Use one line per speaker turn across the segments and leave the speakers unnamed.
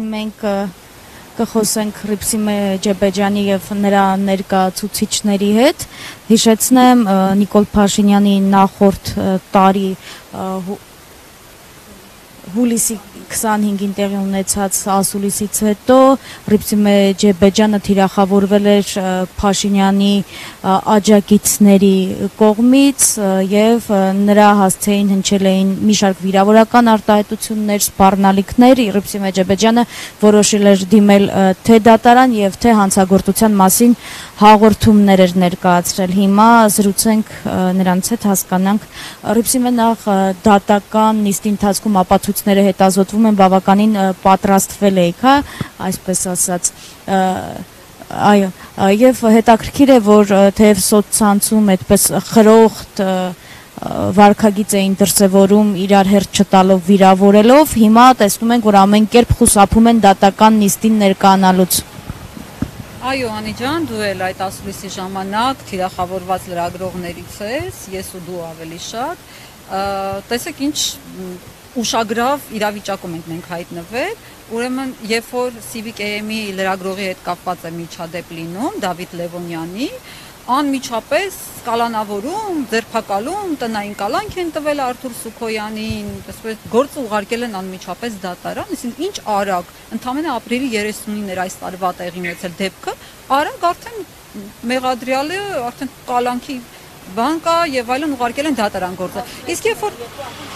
մենք կխոսենք Հռիփսիմե Ջեբեջյանի եւ նրա ներկայացուցիչների հետ։ Հիշեցնեմ Նիկոլ Փաշինյանի նախորդ տարի հուլիսի 25-ին տեղի ունեցած ասուլիսից հետո Հռիփսիմե Ջեբեջյանը թիրախավորվել էր Փաշինյանի աջակիցների կողմից եւ նրա հասցեին հնչել էին մի շարք վիրավորական արտահայտություններ, սպառնալիքներ։ Հռիփսիմե Ջեբեջյանը որոշել էր դիմել թե դատարան եւ թե հանցագործության մասին հաղորդումներ էր ներկայացրել։ Հիմա զրուցենք նրանց հետ, հասկանանք Հռիփսիմե նախ դատական նիստի ընթացքում ապացույցները հետազոտվում են, բավականին պատրաստվել եք, հա, այսպես ասած։ Այո, եւ հետաքրքիր է, որ թեև սոցցանցում այդպես խրոխտ վարքագիծ էին դրսևորում իրար հերթ չտալով, վիրավորելով, հիմա տեսնում ենք, որ ամեն կերպ խուսափում են դատական նիստին ներկայանալուց։
Այո, Անի ջան, դու էլ այդ ասուլիսի ժամանակ թիրախավորված լրագրողներից ես, ես ու դու ավելի շատ։ Տեսեք ինչ ուշագրավ իրավիճակում ենք մենք հայտնվել, ուրեմն երբ որ Civic AM-ի լրագրողի հետ կապված է միջադեպ լինում, Դավիթ Լևոնյանի, անմիջապես կալանավորում, ձերբակալում, տնային կալանք են տվել Արթուր Սուքոյանին, գործը ուղարկել են անմիջապես դատարան, իսկ ինչ արագ, ընդամենը ապրիլի 30-ին էր այս տարվա տեղի ունեցել դեպքը, արագ արդեն մեղադրյալը արդեն կալանքի բան կա եւ այլն ուղարկել են դատարան գործը։ Իսկ երբ որ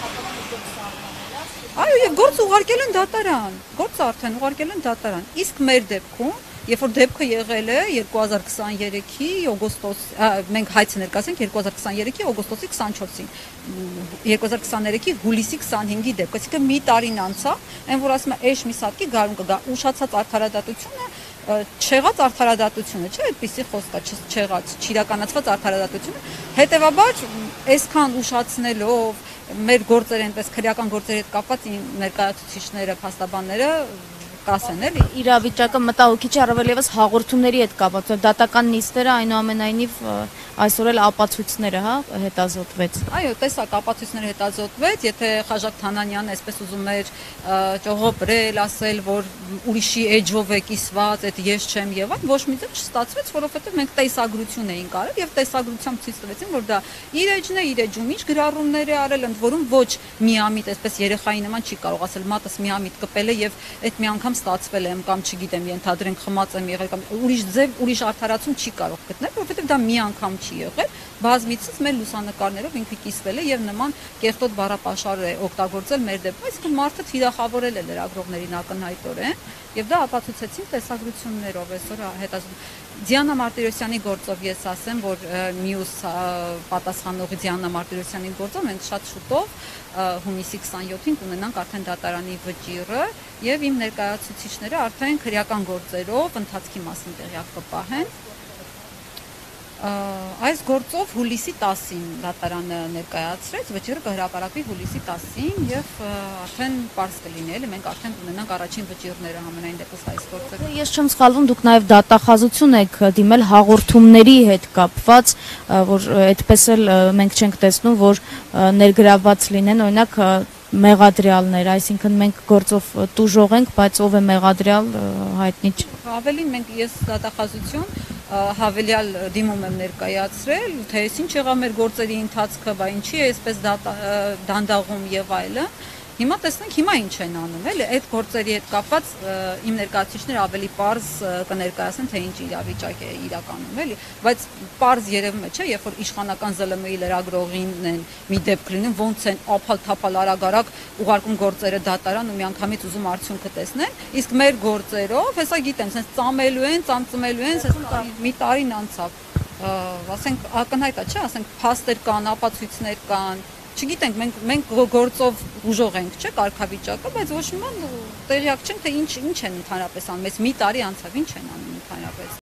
այո, եւ գործը ուղարկել են դատարան, գործը արդեն ուղարկել են դատարան։ Իսկ մեր դեպքում, երբ որ դեպքը եղել է 2023-ի օգոստոս, մենք հայցը ներկայացնենք 2023-ի օգոստոսի 24-ին, 2023-ի հուլիսի 25-ի դեպքը, այսինքն մի տարին անցավ, այն որ ասում է էշ մի սատկի գարուն կգա, ուշացած արդարադատությունը, չեղած արդարադատությունը, չէ, այդպիսի խոսք կա, չեղած, չիրականացված արդարադատությունը, հետևաբար այսքան ուշացնելով մեր գործերը այնպես քրեական գործերի հետ կապված ներկայացուցիչները, փաստաբանները կասեն էլի
իրավիճակը մտահոգիչ է առավել եւս հաղորդումների հետ կապված դատական նիստերը այնուամենայնիվ այսօր էլ ապացույցները հա հետազոտվեց
այո տեսակ ապացույցները հետազոտվեց եթե Խաժակ Թանանյանն այսպես ուզում էր ճողոպրել ասել որ ուրիշի էջով է կիսված այդ ես չեմ եւ այլ ոչ մի ձև չստացվեց որովհետեւ մենք տեսագրություն էինք արել եւ տեսագրությամբ ցույց տվեցին որ դա իր էջն է իր էջում ինչ գրառումներ է արել ընդ որում ոչ միամիտ այսպես երեխայի նման չի կարող ասել մատս միամիտ կպել է եւ այդ մի անգամ ստացվել եմ կամ չգիտեմ ենթադրենք խմած եմ եղել կամ ուրիշ ձև ուրիշ արդարացում չի կարող գտնել որովհետեւ դա մի անգամ չի եղել բազմիցս մեր լուսանկարներով ինքը կիսվել է եւ նման կեղտոտ բառապաշար է օգտագործել մեր դեպքում այսինքն մարդը թիրախավորել է լրագրողներին ակնհայտորեն եւ դա ապացուցեցին տեսագրություններով այսօր հետազոտում Դիանա Մարտիրոսյանի գործով ես ասեմ որ մյուս պատասխանողի Դիանա Մարտիրոսյանի գործով մենք շատ շուտով հունիսի 27-ին կունենանք արդեն դատարանի վճիռը եւ իմ ներկայացուցիչները արդեն քրեական գործերով ընթացքի մասին տեղյակ կպահեն այս գործով հուլիսի 10-ին դատարանը ներկայացրեց վճիռը կհրապարակվի հուլիսի 10-ին եւ արդեն պարզ կլինի էլի մենք արդեն կունենանք առաջին վճիռները համենայն դեպս այս գործով
ես չեմ սխալվում դուք նաեւ դատախազություն եք դիմել հաղորդումների հետ կապված որ այդպես էլ մենք չենք տեսնում որ ներգրավված լինեն օրինակ մեղադրյալներ, այսինքն մենք գործով տուժող ենք, բայց ով է մեղադրյալ հայտնի չէ։
Ավելին մենք ես դատախազություն հավելյալ դիմում եմ ներկայացրել, թե ինչ եղավ մեր գործերի ընթացքը, բա ինչի է այսպես դանդաղում եւ այլն։ Հիմա տեսնենք հիմա ինչ են անում, էլի այդ գործերի հետ կապված իմ ներկայացուցիչները ավելի պարզ կներկայացնեն թե ինչ իրավիճակ է իրականում, էլի, բայց պարզ երևում է, չէ, երբ որ իշխանական ԶԼՄ-ի լրագրողին են մի դեպք լինում, ոնց են ափալ-թափալ արագ-արագ ուղարկում գործերը դատարան ու միանգամից ուզում արդյունքը տեսնեն, իսկ մեր գործերով, հեսա գիտեմ, sense ծամելու են, ծամծմելու են, sense մի տարին անցավ, ասենք ակնհայտ է, չէ, ասենք փաստեր կան, ապացույցներ կան Չգիտենք, մենք գործով ուժող ենք, չէ, կարգավիճակը, բայց ոչ մի բան տեղյակ չենք, թե ինչ են ընդհանրապես անում, այս մի տարի անցավ, ինչ են անում ընդհանրապես։